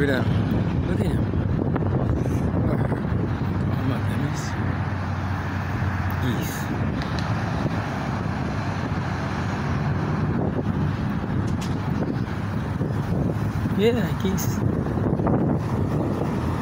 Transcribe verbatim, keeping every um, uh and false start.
at that. Look at him. Oh my goodness. Geese. Yeah, geese.